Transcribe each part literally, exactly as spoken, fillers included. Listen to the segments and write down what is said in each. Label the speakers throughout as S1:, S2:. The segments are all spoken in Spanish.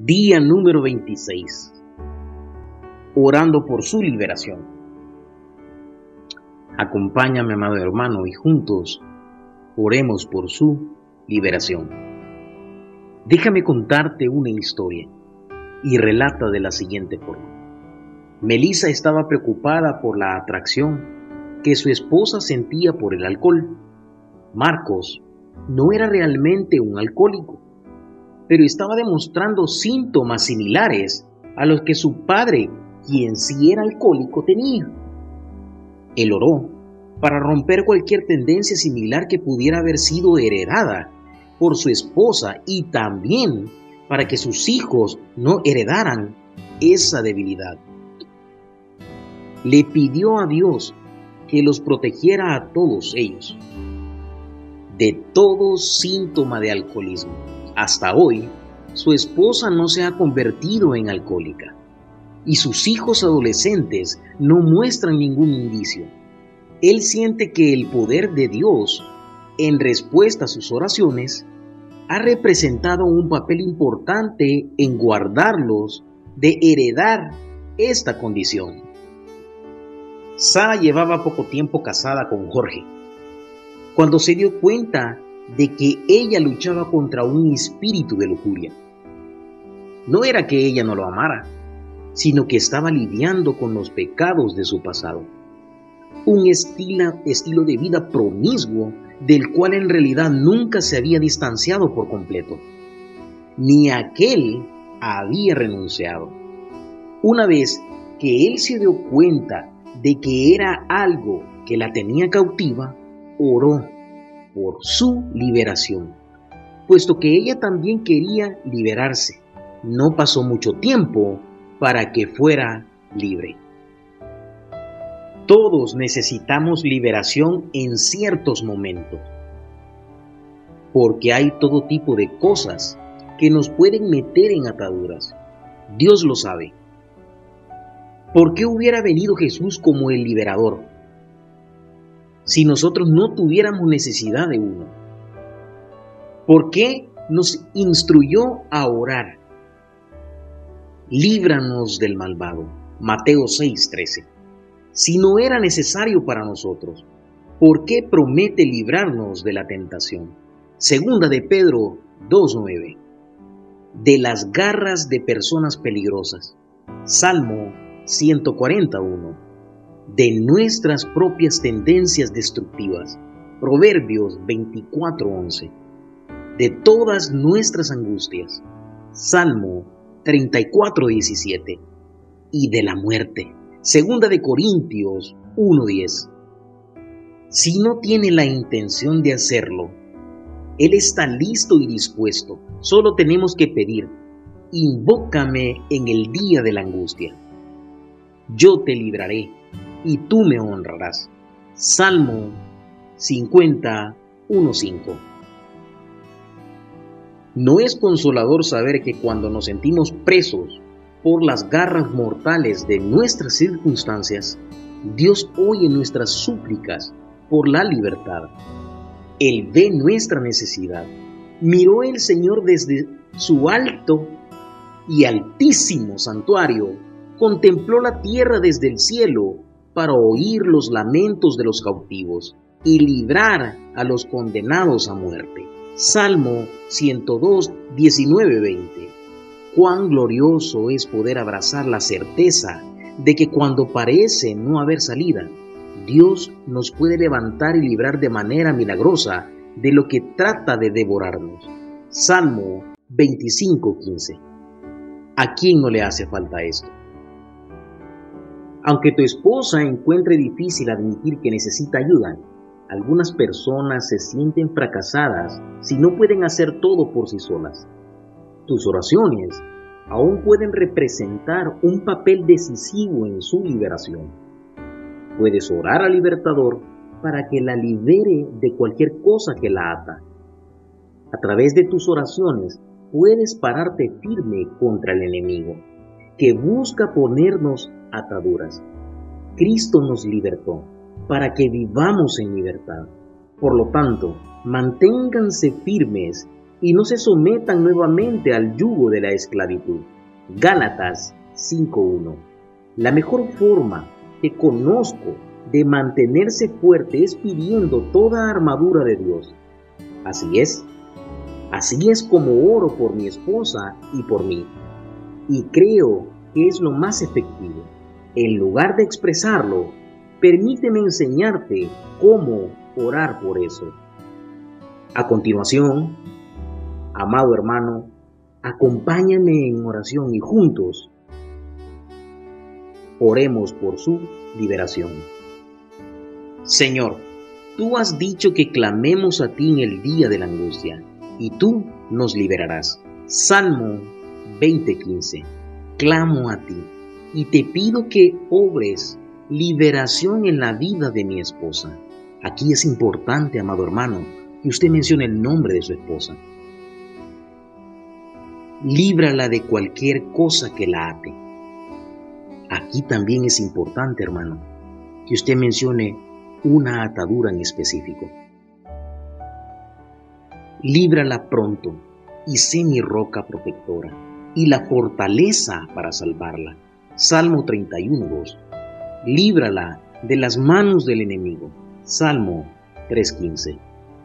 S1: Día número veintiséis. Orando por su liberación. Acompáñame, amado hermano, y juntos oremos por su liberación. Déjame contarte una historia y relata de la siguiente forma. Melissa estaba preocupada por la atracción que su esposa sentía por el alcohol. Marcos no era realmente un alcohólico, pero estaba demostrando síntomas similares a los que su padre, quien sí era alcohólico, tenía. Él oró para romper cualquier tendencia similar que pudiera haber sido heredada por su esposa y también para que sus hijos no heredaran esa debilidad. Le pidió a Dios que los protegiera a todos ellos de todo síntoma de alcoholismo. Hasta hoy, su esposa no se ha convertido en alcohólica y sus hijos adolescentes no muestran ningún indicio. Él siente que el poder de Dios, en respuesta a sus oraciones, ha representado un papel importante en guardarlos de heredar esta condición. Sara llevaba poco tiempo casada con Jorge, cuando se dio cuenta de que ella luchaba contra un espíritu de lujuria. No era que ella no lo amara, sino que estaba lidiando con los pecados de su pasado. Un estilo, estilo de vida promiscuo del cual en realidad nunca se había distanciado por completo, ni aquel había renunciado. Una vez que él se dio cuenta de que era algo que la tenía cautiva, oró por su liberación, puesto que ella también quería liberarse. No pasó mucho tiempo para que fuera libre. Todos necesitamos liberación en ciertos momentos, porque hay todo tipo de cosas que nos pueden meter en ataduras. Dios lo sabe. ¿Por qué hubiera venido Jesús como el liberador si nosotros no tuviéramos necesidad de uno? ¿Por qué nos instruyó a orar? Líbranos del malvado. Mateo seis trece. Si no era necesario para nosotros, ¿por qué promete librarnos de la tentación? Segunda de Pedro dos nueve. De las garras de personas peligrosas. Salmo ciento cuarenta y uno. De nuestras propias tendencias destructivas. Proverbios veinticuatro once. De todas nuestras angustias. Salmo treinta y cuatro diecisiete. Y de la muerte. Segunda de Corintios uno diez. Si no tiene la intención de hacerlo, Él está listo y dispuesto. Solo tenemos que pedir: invócame en el día de la angustia. Yo te libraré y tú me honrarás. Salmo cincuenta, uno cinco. ¿No es consolador saber que cuando nos sentimos presos por las garras mortales de nuestras circunstancias, Dios oye nuestras súplicas por la libertad? Él ve nuestra necesidad. Miró el Señor desde su alto y altísimo santuario, contempló la tierra desde el cielo para oír los lamentos de los cautivos y librar a los condenados a muerte. Salmo ciento dos, diecinueve, veinte. Cuán glorioso es poder abrazar la certeza de que cuando parece no haber salida, Dios nos puede levantar y librar de manera milagrosa de lo que trata de devorarnos. Salmo veinticinco, quince. ¿A quién no le hace falta esto? Aunque tu esposa encuentre difícil admitir que necesita ayuda, algunas personas se sienten fracasadas si no pueden hacer todo por sí solas. Tus oraciones aún pueden representar un papel decisivo en su liberación. Puedes orar al libertador para que la libere de cualquier cosa que la ata. A través de tus oraciones puedes pararte firme contra el enemigo, que busca ponernos ataduras. Cristo nos libertó para que vivamos en libertad. Por lo tanto, manténganse firmes y no se sometan nuevamente al yugo de la esclavitud. Gálatas cinco uno. La mejor forma que conozco de mantenerse fuerte es pidiendo toda armadura de Dios. Así es, así es como oro por mi esposa y por mí. Y creo que es lo más efectivo. En lugar de expresarlo, permíteme enseñarte cómo orar por eso. A continuación, amado hermano, acompáñame en oración y juntos oremos por su liberación. Señor, tú has dicho que clamemos a ti en el día de la angustia, y tú nos liberarás. Salmo veinte quince. Clamo a ti, y te pido que obres liberación en la vida de mi esposa. Aquí es importante, amado hermano, que usted mencione el nombre de su esposa. Líbrala de cualquier cosa que la ate. Aquí también es importante, hermano, que usted mencione una atadura en específico. Líbrala pronto y sé mi roca protectora y la fortaleza para salvarla. Salmo treinta y uno dos. Líbrala de las manos del enemigo. Salmo tres quince.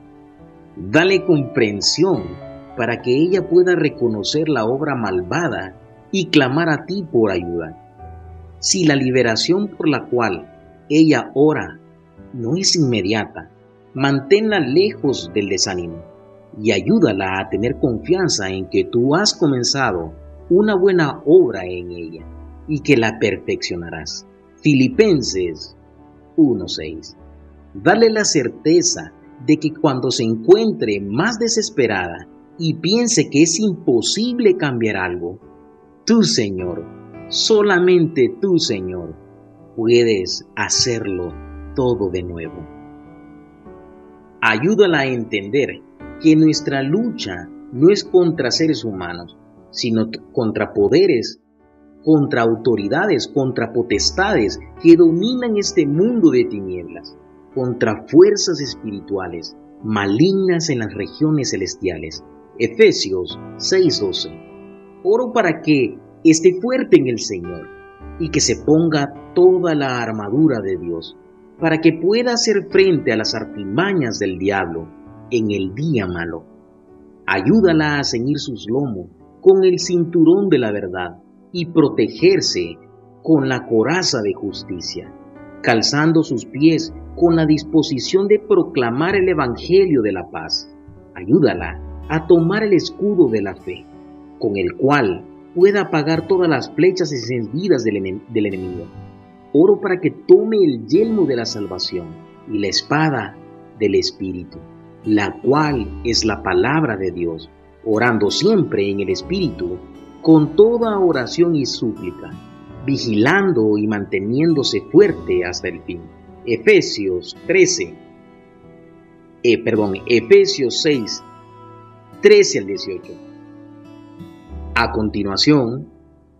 S1: Dale comprensión para que ella pueda reconocer la obra malvada y clamar a ti por ayuda. Si la liberación por la cual ella ora no es inmediata, manténla lejos del desánimo y ayúdala a tener confianza en que tú has comenzado una buena obra en ella y que la perfeccionarás. Filipenses uno seis. Dale la certeza de que cuando se encuentre más desesperada y piense que es imposible cambiar algo, tú, Señor, solamente tú, Señor, puedes hacerlo todo de nuevo. Ayúdala a entender que nuestra lucha no es contra seres humanos, sino contra poderes, contra autoridades, contra potestades que dominan este mundo de tinieblas, contra fuerzas espirituales malignas en las regiones celestiales. Efesios seis doce. Oro para que esté fuerte en el Señor y que se ponga toda la armadura de Dios para que pueda hacer frente a las artimañas del diablo en el día malo. Ayúdala a ceñir sus lomos con el cinturón de la verdad y protegerse con la coraza de justicia, calzando sus pies con la disposición de proclamar el evangelio de la paz. Ayúdala a tomar el escudo de la fe, con el cual pueda apagar todas las flechas encendidas del, enem- del enemigo. Oro para que tome el yelmo de la salvación y la espada del Espíritu, la cual es la palabra de Dios, orando siempre en el Espíritu, con toda oración y súplica, vigilando y manteniéndose fuerte hasta el fin. Efesios trece, eh, perdón, Efesios seis, trece al dieciocho. A continuación,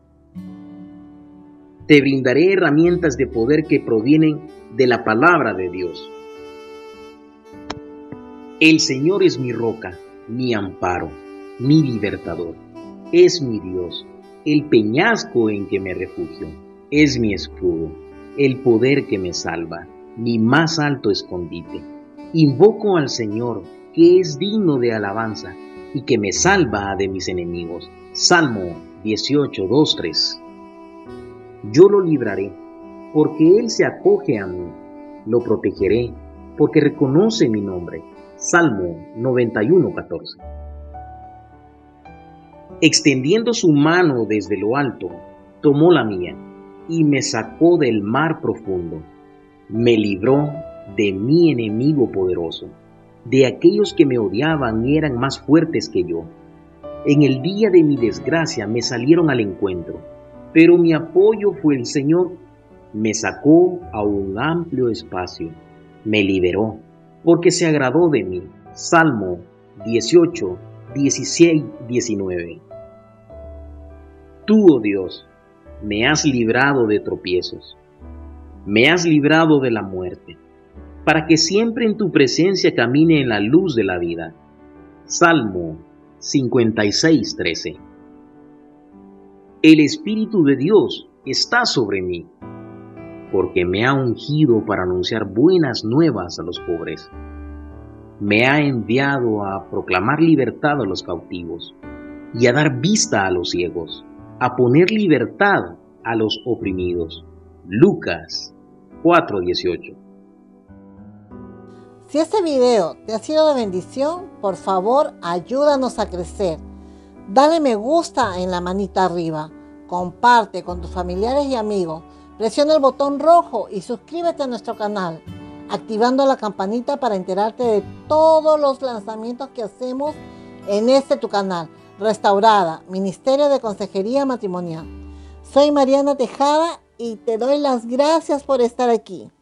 S1: te brindaré herramientas de poder que provienen de la palabra de Dios. El Señor es mi roca, mi amparo, mi libertador. Es mi Dios, el peñasco en que me refugio. Es mi escudo, el poder que me salva, mi más alto escondite. Invoco al Señor, que es digno de alabanza y que me salva de mis enemigos. Salmo dieciocho, dos, tres. Yo lo libraré, porque Él se acoge a mí. Lo protegeré, porque reconoce mi nombre. Salmo noventa y uno, catorce. Extendiendo su mano desde lo alto, tomó la mía y me sacó del mar profundo. Me libró de mi enemigo poderoso, de aquellos que me odiaban y eran más fuertes que yo. En el día de mi desgracia me salieron al encuentro, pero mi apoyo fue el Señor. Me sacó a un amplio espacio, me liberó, porque se agradó de mí. Salmo dieciocho, dieciséis, diecinueve. Tú, oh Dios, me has librado de tropiezos, me has librado de la muerte, para que siempre en tu presencia camine en la luz de la vida. Salmo cincuenta y seis trece. El Espíritu de Dios está sobre mí, porque me ha ungido para anunciar buenas nuevas a los pobres. Me ha enviado a proclamar libertad a los cautivos y a dar vista a los ciegos, a poner libertad a los oprimidos. Lucas cuatro dieciocho.
S2: Si este video te ha sido de bendición, por favor ayúdanos a crecer. Dale me gusta en la manita arriba, comparte con tus familiares y amigos, presiona el botón rojo y suscríbete a nuestro canal, activando la campanita para enterarte de todos los lanzamientos que hacemos en este tu canal, Restaurada, Ministerio de Consejería Matrimonial. Soy Mariana Tejada y te doy las gracias por estar aquí.